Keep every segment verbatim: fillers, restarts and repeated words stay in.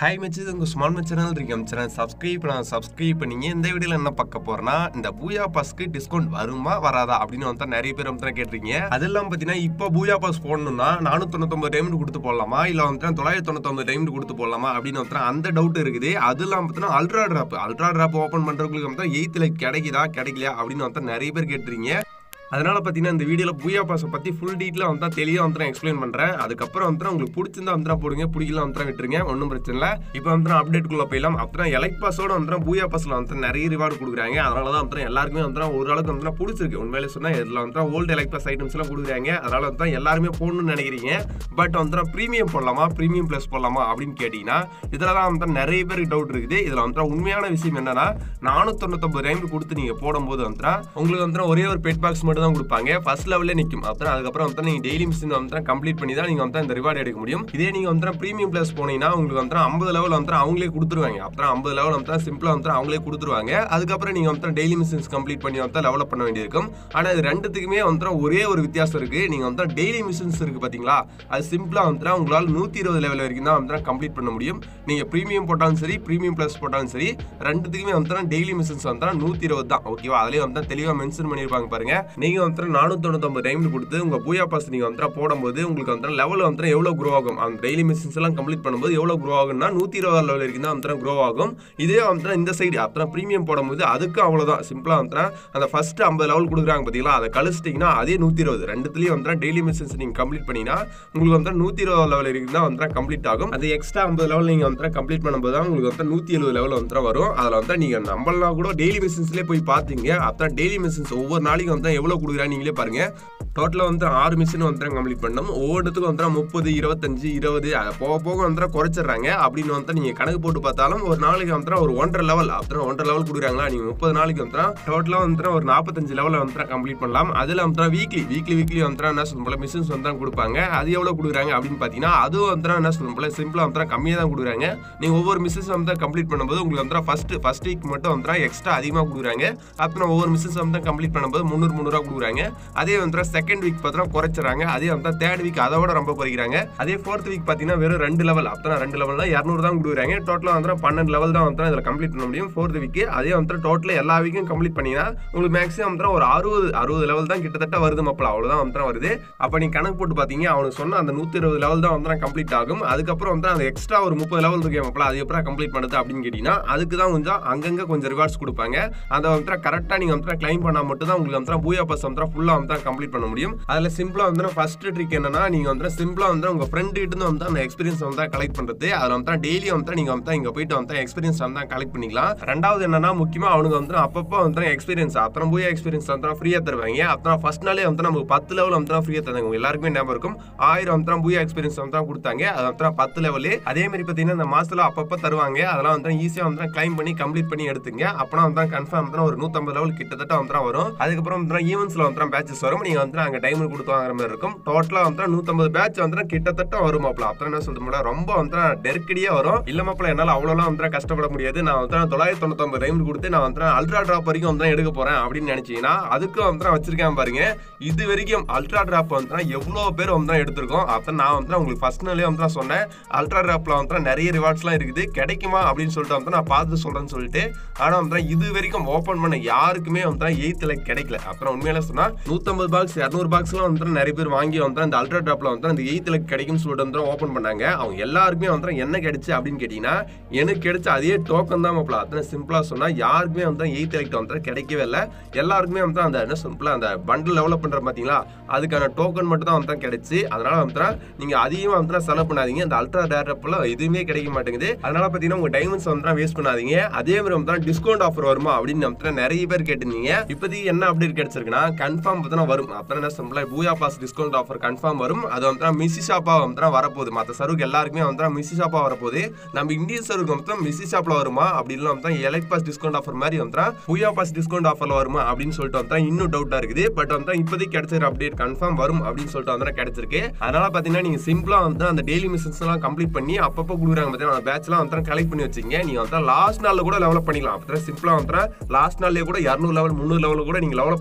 Hi மச்சி, உங்கள் small much channel இருக்கு. நம்ம சேனல் சப்ஸ்கிரைப் நான் சப்ஸ்கிரைப் பண்ணிங்க. இந்த வீடியோவில் என்ன பார்க்க போறேன்னா, இந்த பூயா பாஸ்க்கு டிஸ்கவுண்ட் வருமா வராதா அப்படின்னு வந்து நிறைய பேர் வந்து கேட்டிருக்கீங்க. அதெல்லாம் பார்த்தீங்கன்னா இப்போ பூயா பாஸ் போடணும்னா நானூற்றி தொண்ணூத்தொம்பது டைம் கொடுத்து போடலாமா, இல்லை வந்து தொள்ளாயிரத்தி தொண்ணூத்தொம்பது டைம் கொடுத்து போடலாமா அப்படின்னு வந்து அந்த டவுட் இருக்குது. அதெல்லாம் பார்த்தீங்கன்னா ultra drop ultra drop open பண்ணுறவங்களுக்கு வந்து எயித்தில் கிடைக்குதா கிடைக்கலையா அப்படின்னு வந்து நிறைய பேர் கேட்டிருக்கீங்க. அதனால பார்த்தீங்கன்னா இந்த வீடியோவில் பூயா பாஸை பற்றி ஃபுல் டீட்டெயிலாக வந்து தெளிவாக வந்து எக்ஸ்பிளைன் பண்ணுறேன். அதுக்கப்புறம் வந்து உங்களுக்கு பிடிச்சிருந்தா வந்து போடுங்க, பிடிக்கல வந்து விட்டுருங்க, ஒன்றும் பிரச்சனை இல்லை. இப்போ வந்து அப்டேட்டுக்குள்ளே போயிடலாம். அப்புறம் எலைட் பாஸோட வந்து பூயா பாஸில் வந்து நிறைய ரிவார்டு கொடுக்குறாங்க. அதனால தான் வந்து எல்லாருக்குமே வந்து ஓரளவுக்கு வந்து பிடிச்சிருக்கு. உண்மையிலே சொன்னால் இதில் வந்து ஓல்டு எலைட் பாஸ் ஐட்டம்ஸ்லாம் கொடுக்குறாங்க. அதனால வந்து எல்லாருமே போடணும்னு நினைக்கிறீங்க. பட் வந்து ப்ரீமியம் போடலாமா, ப்ரீமியம் ப்ளஸ் போடலாமா அப்படின்னு கேட்டிங்கன்னா இதில் தான் வந்து நிறைய பேருக்கு டவுட் இருக்குது. இதில் வந்து உண்மையான விஷயம் என்னன்னா, நானூற்றி தொண்ணூத்தொம்பது டைம் கொடுத்து நீங்கள் போடும்போது வந்து உங்களுக்கு வந்து ஒரே ஒரு பெட் பாக்ஸ் மட்டும் தான் கொடுப்பாங்க. ஃபர்ஸ்ட் லெவல்ல நிக்கும். அப்புறம் அதுக்கப்புறம் வந்து நீங்க டெய்லி மிஷன் வந்து கம்ப்ளீட் பண்ணி தான் நீங்க வந்து இந்த ரிவார்ட் எடுக்க முடியும். இதே நீங்க வந்து பிரீமியம் பிளஸ் போனீங்கன்னா உங்களுக்கு வந்து ஐம்பது லெவல் வந்து அவங்களே கொடுத்துருவாங்க. அப்புறம் ஐம்பது லெவல் வந்து சிம்பிளா வந்து அவங்களே கொடுத்துருவாங்க. அதுக்கப்புறம் நீங்க வந்து டெய்லி மிஷன்ஸ் கம்ப்ளீட் பண்ணி வந்து லெவலப் பண்ண வேண்டியிருக்கும். ஆனா இது ரெண்டுத்துக்குமே வந்து ஒரே ஒரு வித்தியாசம் இருக்கு. நீங்க வந்து டெய்லி மிஷன்ஸ் இருக்கு பாத்தீங்களா, அது சிம்பிளா வந்து உங்களால நூத்தி இருபது லெவல் வரைக்கும் தான் வந்து கம்ப்ளீட் பண்ண முடியும். நீங்க பிரீமியம் போட்டாலும் சரி, பிரீமியம் பிளஸ் போட்டாலும் சரி, ரெண்டுத்துக்குமே வந்து டெய்லி மிஷன்ஸ் வந்து நூத்தி இருபது தான். ஓகேவா? அதுலயே வந்து தெளிவா மென்ஷன் பண்ணிருப்பாங்க பாருங்க. நீங்க வந்து நானூத்தி தொண்ணூத்தொம்பது டைம் கொடுத்து உங்க பூயா பாஸ் நீங்க வந்து போடும்போது உங்களுக்கு வந்து லெவல் வந்து எவ்வளவு க்ரோ ஆகும், அந்த டெய்லி மிஷன்ஸ் எல்லாம் கம்ப்ளீட் பண்ணும்போது எவ்வளவு க்ரோ ஆகும்னா நூத்தி இருபது லெவல் வரைக்கும் தான் வந்து க்ரோ ஆகும். இதே வந்து இந்த சைடு அப்புறம் பிரீமியம் போடும்போது அதுக்கு அவ்வளவுதான். சிம்பிளா வந்து அந்த ஃபர்ஸ்ட் ஐம்பது லெவல் கொடுக்குறாங்க பாத்தீங்களா, அதை கழிச்சிட்டீங்கன்னா அதே நூத்தி இருபது ரெண்டுத்துலயும் வந்து டெய்லி மிஷன்ஸ் நீங்க கம்ப்ளீட் பண்ணீங்கன்னா உங்களுக்கு வந்து நூத்தி இருபது லெவல் வரைக்கும் தான் வந்து கம்ப்ளீட் ஆகும். அது எக்ஸ்ட்ரா ஐம்பது லெவல் நீங்க வந்து கம்ப்ளீட் பண்ணும்போது தான் உங்களுக்கு வந்து நூத்தி எழுபது லெவல் வந்து வரும். அதுல வந்து நீங்க நம்மளாம் கூட டெய்லி மிஷன்ஸ்லயே போய் பாத்தீங்க. அப்புறம் டெய்லி மிஷன்ஸ் ஒவ்வொரு நாளைக்கு வந்து எவ்வளவு கொடுக்குறாங்க நீங்களே பாருங்க. டோட்டலாக வந்து ஆறு மிஷின் வந்து கம்ப்ளீட் பண்ணணும். ஒவ்வொருத்துக்கும் வந்து முப்பது இருபத்தஞ்சு இருபது போக போக வந்து குறைச்சிடுறாங்க. அப்படின்னு வந்து நீங்கள் கணக்கு போட்டு பார்த்தாலும் ஒரு நாளைக்கு வந்து ஒரு ஒன்றரை லெவல் அப்புறம் ஒன்றரை லெவல் கொடுக்குறாங்களா, நீங்கள் முப்பது நாளைக்கு வந்து டோட்டலாக வந்து ஒரு நாற்பத்தஞ்சு லெவலில் வந்து கம்ப்ளீட் பண்ணலாம். அதில் வந்து வீக்லி வீக்லி வீக்லி வந்து என்ன சொல்லும் போல மிஷின்ஸ் வந்து கொடுப்பாங்க. அது எவ்வளோ கொடுக்குறாங்க அப்படின்னு பார்த்தீங்கன்னா அதுவும் வந்து என்ன சொல்லும் போல சிம்பிளாக வந்து கம்மியாக தான் கொடுக்குறாங்க. நீங்கள் ஒவ்வொரு மிஷின்ஸ் வந்து கம்ப்ளீட் பண்ணும்போது உங்களுக்கு வந்து ஃபர்ஸ்ட் ஃபர்ஸ்ட் வீக் மட்டும் வந்து எக்ஸ்ட்ரா அதிகமாக கொடுக்குறாங்க. அப்புறம் ஒவ்வொரு மிஷின்ஸ் வந்து கம்ப்ளீட் பண்ணும்போது முந்நூறு முந்நூறுவா கொடுக்குறாங்க. அதே வந்து செகண்ட் வீக் பார்த்தா குறைச்சிறாங்க. அதே வந்து தேர்ட் வீக் அதை விட ரொம்ப குறைக்கிறாங்க. அதே ஃபோர்த் வீக் பார்த்தீங்கன்னா வெறும் ரெண்டு லெவல் அப்புறம் ரெண்டு லெவல் இரநூறு தான் கொடுக்குறாங்க. டோட்டலாக வந்து பன்னெண்டு லெவல் தான் வந்து இதில் கம்ப்ளீட் பண்ண முடியும் ஃபோர்த் வீக். அதே வந்து டோட்டலாக எல்லா வீக்கும் கம்ப்ளீட் பண்ணிங்கன்னா உங்களுக்கு மேக்ஸிமம் வந்து ஒரு அறுபது அறுபது லெவல் தான் கிட்டத்தட்ட வருது மப்பல, அவ்வளோதான் வந்து வருது. அப்போ நீங்க கணக்கு போட்டு பார்த்தீங்க அவனுக்கு சொன்ன அந்த நூற்றி இருபது லெவல் தான் வந்து கம்ப்ளீட் ஆகும். அதுக்கப்புறம் வந்து அந்த எக்ஸ்ட்ரா ஒரு முப்பது லெவல் இருக்கு மப்பல, அது எப்பறம் கம்ப்ளீட் பண்ணுது அப்படின்னு கேட்டீங்கன்னா அதுக்கு தான் கொஞ்சம் அங்கங்கே கொஞ்சம் ரிவார்ட்ஸ் கொடுப்பாங்க. அதை வந்து கரெக்டாக நீங்கள் வந்து கிளைம் பண்ணால் மட்டும் தான் உங்களுக்கு வந்து பூயா பாஸ் வந்து ஃபுல்லாக வந்து கம்ப்ளீட் பண்ண முடியும். அதில் சிம்பிளா வந்து ஃபர்ஸ்ட் ட்ரிக் என்னன்னா, நீங்க வந்து சிம்பிளா வந்து உங்க ஃப்ரெண்ட் கிட்ட இருந்து வந்து அந்த எக்ஸ்பீரியன்ஸ் வந்து கலெக்ட் பண்றது. அதுல வந்து டெய்லி வந்து நீங்க வந்து இங்க போயிட்டு வந்து எக்ஸ்பீரியன்ஸ் வந்து கலெக்ட் பண்ணிக்கலாம். ரெண்டாவது என்னன்னா, முக்கியமா அவனுக்கு வந்து அப்பப்போ வந்து எக்ஸ்பீரியன்ஸ் அப்புறம் பூயா எக்ஸ்பீரியன்ஸ் வந்து ஃப்ரீயா தருவாங்க. அப்புறம் ஃபர்ஸ்ட் நாளே வந்து நமக்கு பத்து லெவல் வந்து ஃப்ரீயா தந்தாங்க. உங்க எல்லாருக்குமே ஞாபகம் இருக்கும், ஆயிரம் வந்து பூயா எக்ஸ்பீரியன்ஸ் வந்து கொடுத்தாங்க. அது வந்து பத்து லெவல். அதே மாதிரி பாத்தீங்கன்னா இந்த மாசத்துல அப்பப்போ தருவாங்க. அதெல்லாம் வந்து ஈஸியா வந்து கிளைம் பண்ணி கம்ப்ளீட் பண்ணி எடுத்துங்க. அப்பனா வந்து கன்ஃபார்ம் வந்து ஒரு நூத்தம்பது லெவல் கிட்டத்தட்ட வந்து வரும். அதுக்கப்புறம் வந்து ஈவென்ட்ஸ்ல வந்து பேட்சஸ் வரும். நீங்க வந்து அங்க டைம் கொடுத்து வாங்குற மாதிரி இருக்கும். டோட்டலா வந்து நூத்தம்பது பேட்ச் வந்து கிட்டத்தட்ட வரும் மாப்ள. அப்புறம் என்ன சொல்றது, ரொம்ப வந்து நெருக்கடியா வரும். இல்ல மாப்ள, என்னால அவ்வளவுலாம் வந்து கஷ்டப்பட முடியாது, நான் வந்து தொள்ளாயிரத்தி தொண்ணூத்தொம்பது டைம் கொடுத்து நான் வந்து அல்ட்ரா டிராப் வரைக்கும் வந்து எடுக்க போறேன் அப்படின்னு நினைச்சீங்கன்னா அதுக்கு வந்து வச்சிருக்கேன் பாருங்க. இது வரைக்கும் அல்ட்ரா டிராப் வந்து எவ்வளவு பேர் வந்து எடுத்திருக்கோம். அப்ப நான் வந்து உங்களுக்கு ஃபர்ஸ்ட் நாளே வந்து சொன்னேன், அல்ட்ரா டிராப்ல வந்து நிறைய ரிவார்ட்ஸ் எல்லாம் இருக்குது, கிடைக்குமா அப்படின்னு சொல்லிட்டு வந்து நான் பார்த்து சொல்றேன்னு சொல்லிட்டு. ஆனா வந்து இது வரைக்கும் ஓபன் பண்ண யாருக்குமே வந்து எயித்துல கிடைக்கல. அப்புறம் உண்மையில சொன்னா நூத்தம்பது பாக்ஸ் இருநூறு பாக்ஸ் எல்லாம் வந்து நிறைய பேர் வாங்கி வந்து அந்த அல்ட்ரா டிராப்ல வந்து அந்த எயித்துல கிடைக்கும்னு சொல்லிட்டு வந்து ஓபன் பண்ணாங்க. அவங்க எல்லாருக்குமே வந்து என்ன கிடைச்சு அப்படின்னு கேட்டீங்கன்னா எனக்கு கிடைச்ச அதே டோக்கன் தான் மாப்ள. அத்தனை சிம்பிளா சொன்னா யாருக்குமே வந்து எயித் எலக்ட் வந்து கிடைக்கவே இல்லை. எல்லாருக்குமே வந்து அந்த என்ன சிம்பிளா அந்த பண்டில் டெவலப் பண்ற பாத்தீங்களா, அதுக்கான டோக்கன் மட்டும் தான் வந்து கிடைச்சு. அதனால வந்து நீங்க அதிகமா வந்து செலவு பண்ணாதீங்க. இந்த அல்ட்ரா டிராப்ல எதுவுமே கிடைக்க மாட்டேங்குது. அதனால பாத்தீங்கன்னா உங்க டைமண்ட்ஸ் வந்து வேஸ்ட் பண்ணாதீங்க. அதே மாதிரி வந்து டிஸ்கவுண்ட் ஆஃபர் வருமா அப்படின்னு வந்து நிறைய பேர் கேட்டிருந்தீங்க. இப்போதைக்கு என்ன அப்டேட் கிடைச்சிருக்குன்னா கன்ஃபார்ம் பார்த்தா வரும். அப்புறம் என்ன சிம்பிளா பூயா பாஸ் டிஸ்கவுண்ட் ஆஃபர் கன்ஃபார்ம் வரும். அது வந்து மிசிஷாப்பா வந்து வரப்போகுது. மற்ற சர்வுக்கு எல்லாருக்குமே வந்து மிசிஷாப்பா வரப்போகுது. நம்ம இந்தியன் சர்வுக்கு வந்து மிசிஷாப்ல வருமா அப்படின்னு வந்து எலைட் பாஸ் டிஸ்கவுண்ட் ஆஃபர் மாதிரி வந்து பூயா பாஸ் டிஸ்கவுண்ட் ஆஃபர்ல வருமா அப்படின்னு சொல்லிட்டு வந்து இன்னும் டவுட்டா இருக்குது. பட் வந்து இப்போதைக்கு கிடைச்சிருக்க அப்டேட் கன்ஃபார்ம் வரும் அப்படின்னு சொல்லிட்டு வந்து கிடைச்சிருக்கு. அதனால பாத்தீங்கன்னா நீங்க சிம்பிளா வந்து அந்த டெய்லி மிஷன்ஸ் எல்லாம் கம்ப்ளீட் பண்ணி அப்பப்போ கொடுக்குறாங்க பாத்தீங்கன்னா அந்த பேட்ச் எல்லாம் வந்து கலெக்ட் பண்ணி வச்சுங்க. நீங்க வந்து லாஸ்ட் நாள்ல கூட லெவலப் பண்ணிக்கலாம். அப்புறம் சிம்பிளா வந்து லாஸ்ட் நாள்லயே கூட இருநூறு லெவல் முந்நூறு லெவல் கூட நீங்க லெவலப் பண்ணிக்கலாம்.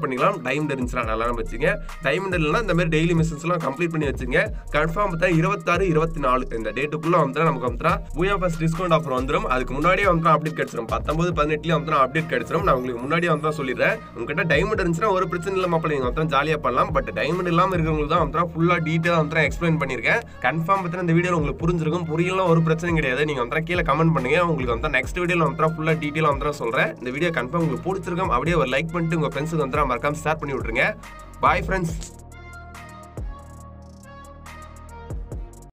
டைமண்ட் இருந்துச்சுன்னா நல்லா வச்சுங்க. டைமண்ட் இல்லைனா இந்த மாதிரி டெய்லி மிஷன்ஸ்லாம் கம்ப்ளீட் பண்ணி வச்சுங்க. கன்ஃபார்ம் பார்த்தா இருபத்தாறு இருபத்தி நாலு இந்த டேட்டுக்குள்ள வந்து நமக்கு வந்து பூயா பாஸ் டிஸ்கவுண்ட் ஆஃபர் வந்துடும். அதுக்கு முன்னாடியே வந்து அப்டேட் கிடைச்சிடும். பத்தொன்பது பதினெட்டுலயும் வந்து அப்டேட் கிடைச்சிடும். நான் உங்களுக்கு முன்னாடியே வந்து சொல்லிடுறேன். உங்ககிட்ட டைமண்ட் இருந்துச்சுன்னா ஒரு பிரச்சனை இல்லை மாப்பிள்ள, நீங்க வந்து ஜாலியா பண்ணலாம். பட் டைமண்ட் இல்லாம இருக்கிறவங்களுக்கு தான் வந்து ஃபுல்லா டீடைலா வந்து எக்ஸ்பிளைன் பண்ணிருக்கேன். கன்ஃபார்ம் பார்த்தா இந்த வீடியோ உங்களுக்கு புரிஞ்சிருக்கும். புரியலாம் ஒரு பிரச்சனை கிடையாது. நீங்க வந்து கீழே கமெண்ட் பண்ணுங்க. உங்களுக்கு வந்து நெக்ஸ்ட் வீடியோல வந்து ஃபுல்லா டீடைலா வந்து சொல்றேன். இந்த வீடியோ கன்ஃபார்ம் உங்களுக்கு பிடிச்சிருக்கும். அப்படியே ஒரு லைக் பண்ணிட்டு உங்க ஃப்ரெண்ட்ஸுக்கு வந்து மறக்காம ஷேர் பண்ணி விட்டுருங்க. Bye friends.